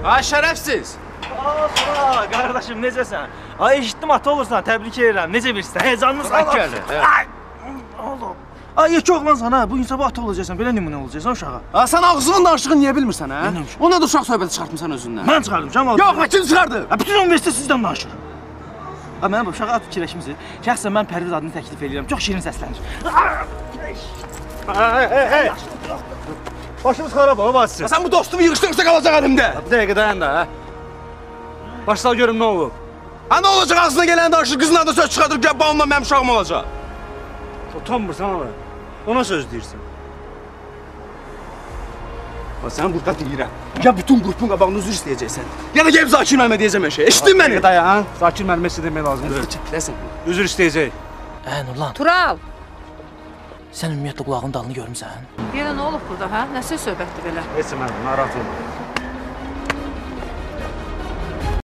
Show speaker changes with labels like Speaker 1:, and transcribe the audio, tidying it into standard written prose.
Speaker 1: Ay şərəfsiz.
Speaker 2: Aa, qardaşım necəsən? Ay eşitdim ata olursan, təbrik edirəm. Necə bilirsən? Heyecanlı sağ ol. Ay, oğlum. Ay yekə oğlansan ha, bu gün sabah ata olacaqsan, belə nümunə olacaqsan uşağa.
Speaker 3: Ha, sən ağzının danışığını niyə bilmirsən ha?
Speaker 2: Bilmirəm.
Speaker 3: Ona da uşaq söhbəti çıxartmısan özündən.
Speaker 2: Mən çıxardım, Camal.
Speaker 3: Yox, kim çıxardı?
Speaker 2: Ha, bütün universitet sizdən danışır. Ha, mənə bax, uşağa ad fikirləşmisiniz. Şəxsən mən Pərviz adını təklif edirəm. Çox şirin səslənir.
Speaker 4: Hey! Başımız xarab o vasitə.
Speaker 3: Sən bu dostumu yığışdırırsa qalacaq əlimdə.
Speaker 4: Bir dəqiqə dayan da, ha? Başla görüm nə olub.
Speaker 3: Ha, nə olacaq ağzına gələn danışır, qızın adı söz çıxardır, gəl onunla mənim uşağım olacaq.
Speaker 4: Utanmırsan ona. Ona söz deyirsən.
Speaker 3: Sən burada deyirəm. Ya bütün qrupun qabağında üzr istəyəcəksən. Ya da gəlib Zakir müəllimə deyəcəm hər şey. Eşitdin məni?
Speaker 4: Dayan, Zakir müəllimə sizə demək lazımdır.
Speaker 3: Çəkiləsən.
Speaker 4: Üzr istəyəcək.
Speaker 2: Nurlan,
Speaker 5: Tural!
Speaker 2: sən ümumiyyətlə qulağın dalını görmüsən?
Speaker 5: Yenə nə olub burada, hə? Nəsə söhbətdir belə?
Speaker 4: Heç mən narahat olma.